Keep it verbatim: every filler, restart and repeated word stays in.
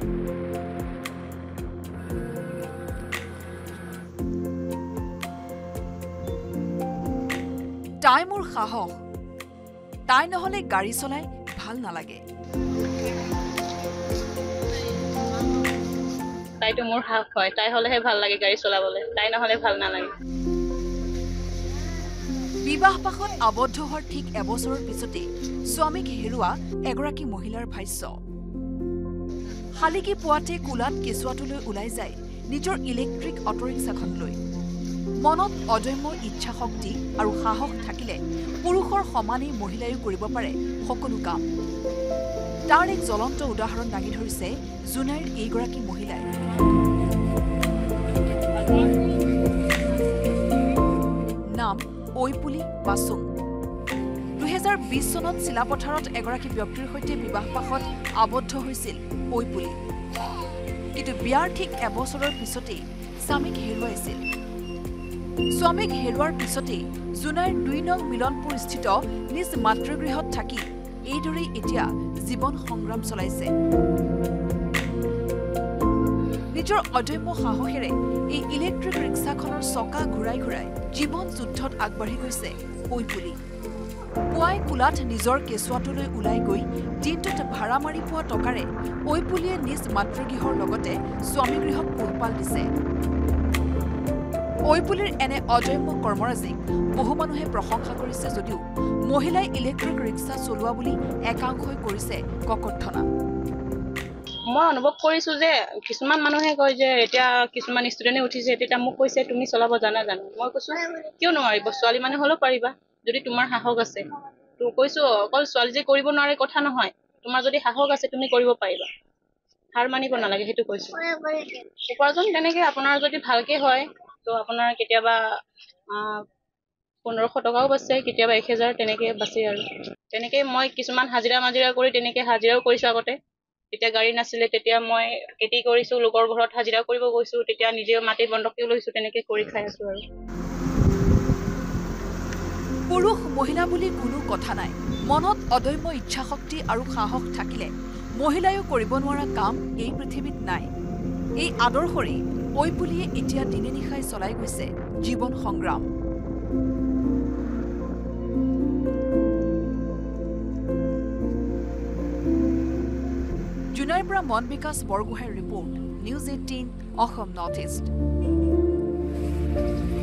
তাই মোৰ সাহস তাই নহলে গাড়ী চলাই ভাল নালাগে তাইতো মোৰ সাহস হয় তাই হলেহে ভাল লাগে গাড়ী চলাবলৈ তাই নহলে ভাল নালাগে বিবাহ পাশত আবদ্ধ হোৱাৰ ঠিক এবছৰৰ পিছতে স্বামীক হেৰুৱা এগৰাকী মহিলাৰ ভাষ্য শালিকি পুৱাতে কোলাত কেঁচুৱাটোলৈ ওলাই যায় নিজৰ ইলেক্ট্ৰিক অটোৰিক্সাখন লৈ মনত অদম্য ইচ্ছা শক্তি আৰু সাহস থাকিলে পুৰুষৰ সমানেই মহিলায়ো কৰিব পাৰে সকলো কাম তাৰ এক জ্বলন্ত উদাহৰণ দাঙি ধৰিছে জুনাইৰ এইগৰাকী মহিলাই নাম ঐপুলি বাসুং দুহেজাৰ বিশ চনত চিলাপথাৰত এগৰাকী ব্যক্তিৰ সৈতে বিবাহ পাশত আবদ্ধ হৈছিল ঐপুলি কিন্তু বিয়াৰ ঠিক এবছৰৰ পিছতেই স্বামীক হেৰুৱাইছিল স্বামীক হেৰুৱাৰ পিছতেই জুনাইৰ দুই নং মিলনপুৰ স্থিত নিজ মাতৃগৃহত থাকি এইদৰেই এতিয়া জীৱন সংগ্ৰাম চলাইছে নিজৰ অদম্য সাহসেৰে এই ইলেক্ট্ৰিক ৰিক্সাখনৰ চকা ঘূৰাই ঘূৰাই জীৱন যুদ্ধত আগবাঢ়ি গৈছে ঐপুলি পুৱাই কোলাত নিজৰ কেঁচুৱাটোলৈ ওলাই গৈ দিনটোত ভাড়া মাৰি পোৱা টকাৰে ঐপুলিয়ে নিজ মাতৃগৃহৰ লগতে স্বামীগৃহক পোহপাল দিছে ঐপুলিৰ এনে অদম্য কৰ্মৰাজিক বহু মানুহে প্ৰশংসা কৰিছে যদিও মহিলাই ইলেক্ট্ৰিক ৰিক্সা চলোৱা বুলি একাংশই কৰিছে ককৰ্থনা মই অনুভৱ কৰিছো যে কিছুমান মানুহে কয় যে এতিয়া কিছুমান ষ্টুডেণ্টে উঠিছে তেতিয়া মোক কৈছে তুমি চলাব জানা জানো মই কৈছো কিয় নোৱাৰিব ছোৱালী মানুহ হ'লেও পাৰিবা যদি তোমাৰ সাহস আছে তো কৈছো অকল ছোৱালী যে কৰিব নোৱাৰে কথা নহয় তোমাৰ যদি সাহস আছে তুমি কৰিব পাৰিবা হাৰ মানিব নালাগে সেইটো কৈছো উপাৰ্জন তেনেকে আপোনাৰ যদি ভালকে হয় তো আপোনাৰ কেতিয়াবা পোন্ধৰশ টকাও বাছে কেতিয়াবা এক হাজাৰ তেনেকে বাছে আৰু তেনেকে মই কিছুমান হাজিৰা মাজিৰা কৰি তেনেকে হাজিৰাও কৰিছো আগতে তেতিয়া গাড়ী নাছিলে তেতিয়া মই খেতি কৰিছো লোকৰ ঘৰত হাজিৰা কৰিব গৈছো তেতিয়া নিজে মাটি বন্ধকও লৈছো তেনেকে কৰি খাই আছো আৰু পুৰুষ মহিলা বুলি কোনো কথা নাই মনত অদম্য ইচ্ছা শক্তি আৰু সাহস থাকিলে মহিলায়ো কৰিব নোৱাৰা কাম এই পৃথিৱীত নাই এই আদৰ্শৰে ঐপুলিয়ে এতিয়া দিনে নিশাই চলাই গৈছে জীৱন সংগ্ৰাম জুনাইৰ পৰা মন বিকাশ বৰগোহাঁইৰ report news eighteen Assam north east